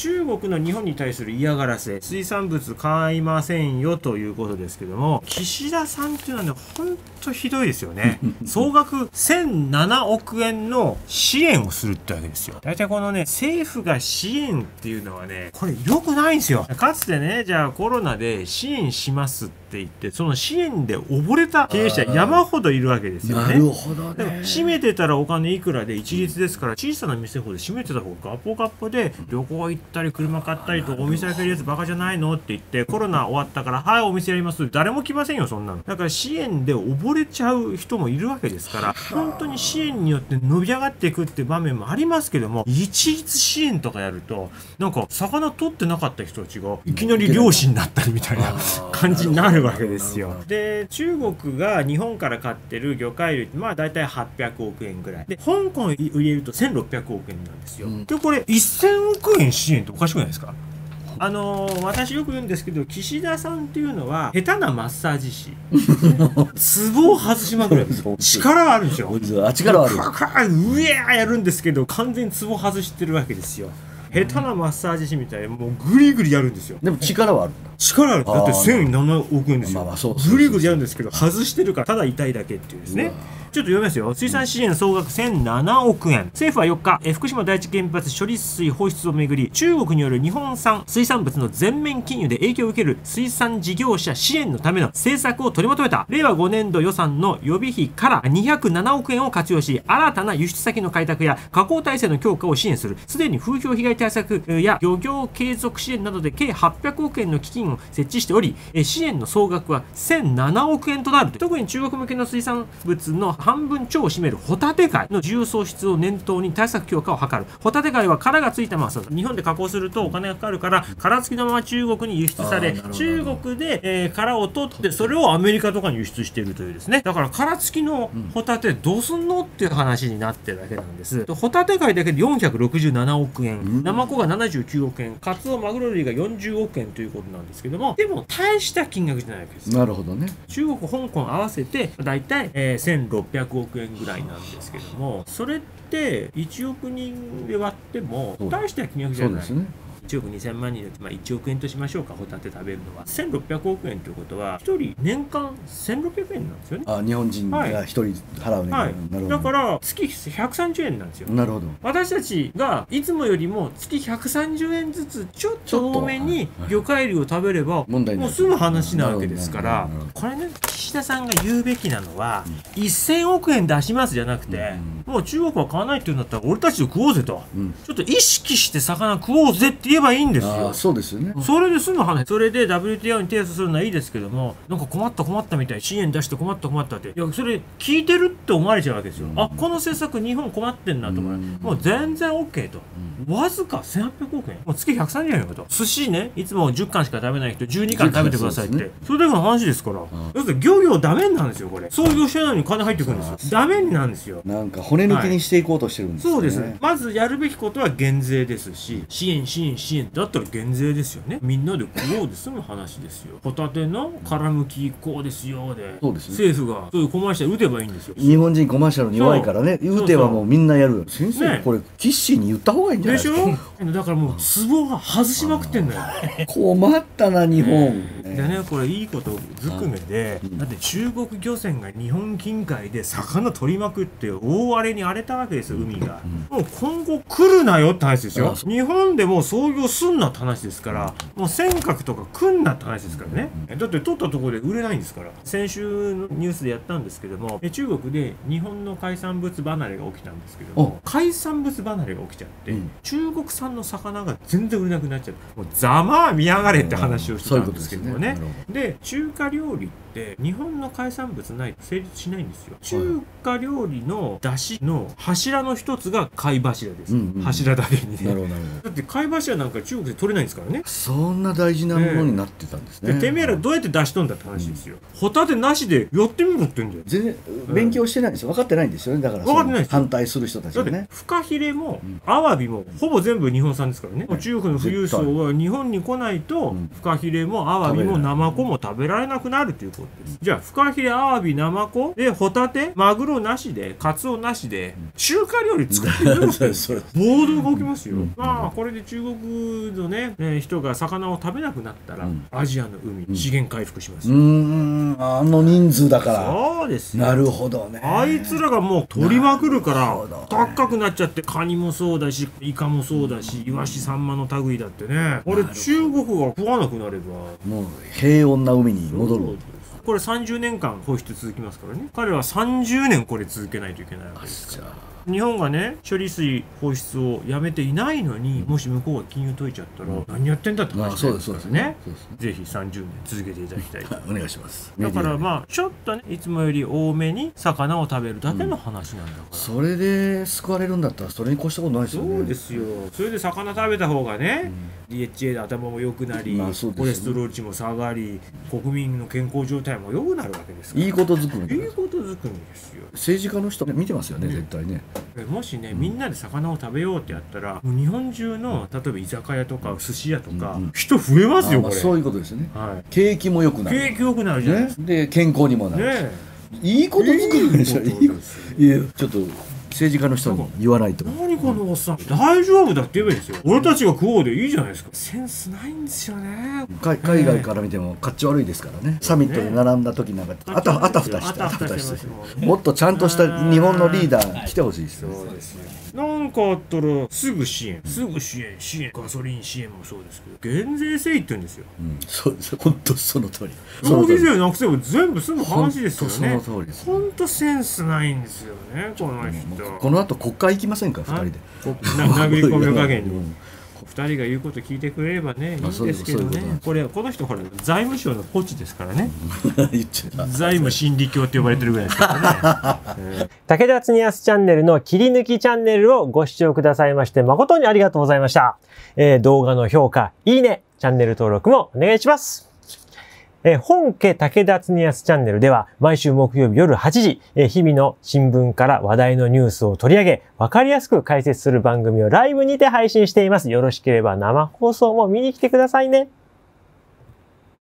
中国の日本に対する嫌がらせ、水産物買いませんよということですけども、岸田さんっていうのはね、ほんとひどいですよね。総額1007億円の支援をするってわけですよ。大体このね、政府が支援っていうのはね、これ良くないんですよ。かつてね、じゃあコロナで支援しますって言って、その支援で溺れた経営者山ほどいるわけですよね。 なるほどね。 閉めてたらお金いくらで一律ですから、小さな店ほど閉めてた方がガポガポで、旅行行ったり車買ったりとお店開けるやつバカじゃないのって言って、コロナ終わったからはいお店やります、誰も来ませんよそんなの。だから支援で溺れちゃう人もいるわけですから、本当に支援によって伸び上がっていくっていう場面もありますけども、一律支援とかやるとなんか魚取ってなかった人たちがいきなり漁師になったりみたいな感じになるわけですよ。で、中国が日本から買ってる魚介類ってまあ大体800億円ぐらいで、香港入れると1600億円なんですよ。でこれ1000億円支援っておかしくないですか？私よく言うんですけど、岸田さんっていうのは下手なマッサージ師ツボを外しまくる力はあるんですよ。 力はある。 うえーやるんですけど完全にツボ外してるわけですよ。下手なマッサージ師みたいにもうグリグリやるんですよ。 でも力はあるんだ。 力ある。だって1007億円ですよ。 そうグリグリやるんですけど外してるからただ痛いだけっていうですね。ちょっと読みますよ。水産支援総額1007億円。政府は4日、福島第一原発処理水放出をめぐり、中国による日本産水産物の全面禁輸で影響を受ける水産事業者支援のための政策を取りまとめた。令和5年度予算の予備費から207億円を活用し、新たな輸出先の開拓や加工体制の強化を支援する。すでに風評被害対策や漁業継続支援などで計800億円の基金を設置しており、支援の総額は1007億円となる。特に中国向けの水産物の半分超を占めるホタテ貝の需要創出を念頭に対策強化を図る。ホタテ貝は殻がついたまま、日本で加工するとお金がかかるから殻付きのまま中国に輸出され、中国で、殻を取ってそれをアメリカとかに輸出しているというですね。だから殻付きのホタテどうすんのっていう話になってるだけなんです。ホタテ貝だけで467億円、ナマコが79億円、カツオマグロ類が40億円ということなんですけども、でも大した金額じゃないわけです。 なるほどね。 中国、香港合わせてだいたい1600億円ぐらいなんですけども、それって1億人で割っても大した金額じゃない。 そうですね。 1億2000万人で、1億円としましょうか。ホタテ食べるのは1600億円ということは1人年間1600円なんですよね。 日本人が1人払うね、 はい、だから月130円なんですよ。 なるほど。 私たちがいつもよりも月130円ずつちょっと多めに魚介類を食べればもう済む話なわけですから、これね、岸田さんが言うべきなのは1000億円出しますじゃなくて、もう中国は買わないっていうんだったら俺たちで食おうぜと、ちょっと意識して魚食おうぜって言えばいいんですよ。 そうですよね。 それで済む話。それで WTO に提訴するのはいいですけども、なんか困ったみたいに支援出して困ったって、いやそれ聞いてるって思われちゃうわけですよ。この政策日本困ってんなと思う。もう全然 OK と、わずか1800億円、もう月130円よと。寿司ね、いつも10貫しか食べない人12貫食べてくださいって、それだけの話ですから。要するに漁業ダメなんですよ。これ創業してないのに金入ってくるんですよ。ダメになんですよ。 なんか骨抜きにしていこうとしてるんですね。 そうです。まずやるべきことは減税ですし、支援だったら減税ですよね。みんなで食おうで済む話ですよ。ホタテの殻むきこうですよで、政府がそういうコマーシャル打てばいいんですよ。 日本人コマーシャルに弱いからね、打てばもうみんなやる。先生、これキッシーに言った方がいいんじゃないですか。 でしょ。だからもうツボが外しまくってんだよ。 困ったな日本。 でね、これいいことずくめで、だって中国漁船が日本近海で魚取りまくって大荒れに荒れたわけですよ、海が。もう今後来るなよって話ですよ。日本でもう操業すんなって話ですから、もう尖閣とか来んなって話ですからね。だって取ったところで売れないんですから。先週のニュースでやったんですけども、中国で日本の海産物離れが起きたんですけども、海産物離れが起きちゃって、中国産の魚が全然売れなくなっちゃって、もうざまあ見やがれって話をしてたんですけどもね。で、中華料理って日本の海産物ないと成立しないんですよ。中華料理の出汁の柱の一つが貝柱です。柱だけにね。だって貝柱なんか中国で取れないんですからね。 そんな大事なものになってたんですね。 てめえらどうやって出しとんだって話ですよ。ホタテなしでやってみろって言うんだよ。 全然勉強してないんですよ。分かってないんですよね。だから分かってないです。反対する人たちがね。 フカヒレもアワビもほぼ全部日本産ですからね。中国の富裕層は日本に来ないとフカヒレもアワビもナマコも食べられなくなるということそうです。じゃあフカヒレ、アワビ、ナマコでホタテ、マグロなしで、カツオなしで中華料理作ってる暴動が起きますよ。まあこれで中国のね人が魚を食べなくなったら、アジアの海資源回復しますよ。 あの人数だから。 そうですよ。 なるほどね。 あいつらがもう取りまくるから高くなっちゃって、カニもそうだしイカもそうだし、イワシサンマの類だってね、これ中国が食わなくなればもう平穏な海に戻る。 これ30年間放出続きますからね。彼は30年これ続けないといけないわけですから。日本がね処理水放出をやめていないのに、もし向こうが禁輸解いちゃったら、何やってんだって話になりますからね。ぜひ30年続けていただきたいとお願いします。 だからまあちょっとねいつもより多めに魚を食べるだけの話なんだから、 それで救われるんだったらそれに越したことないですよね。 そうですよ。それで魚食べた方がね、DHA で頭も良くなり、コレステロール値も下がり、国民の健康状態も良くなるわけですから。 いいことずくめ。 いいことずくめですよ。 政治家の人見てますよね、絶対ね。 もしねみんなで魚を食べようってやったら、もう日本中の例えば居酒屋とか寿司屋とか人増えますよこれ。 そういうことですね。景気も良くなる。 景気良くなるじゃないですか。 で健康にもなる。いいことずくめでしょ。いやちょっと政治家の人に言わないと。 何このおっさん、大丈夫だって言えばいいですよ。俺たちが食おうでいいじゃないですか。センスないんですよね。 海外から見てもかっち悪いですからね。サミットで並んだ時なんかあたふたしてもっとちゃんとした日本のリーダー来てほしいですよ。 そうですよ。なんかあったらすぐ支援、ガソリン支援もそうですけど、減税せいって言うんですよ。 そうです。本当その通り。 消費税なくせば全部済む話ですよね。 その通りです。 本当センスないんですよねこの人。 この後国会行きませんか2人で。 殴り込み加減に。2人が言うこと聞いてくれればねいいんですけどね。この人ほら財務省のポチですからね。財務心理教って呼ばれてるぐらいですからね。武田恒康チャンネルの切り抜きチャンネルをご視聴くださいまして誠にありがとうございました。動画の評価、いいね、チャンネル登録もお願いします。本家武田恒康チャンネルでは毎週木曜日夜8時、日々の新聞から話題のニュースを取り上げ、わかりやすく解説する番組をライブにて配信しています。よろしければ生放送も見に来てくださいね。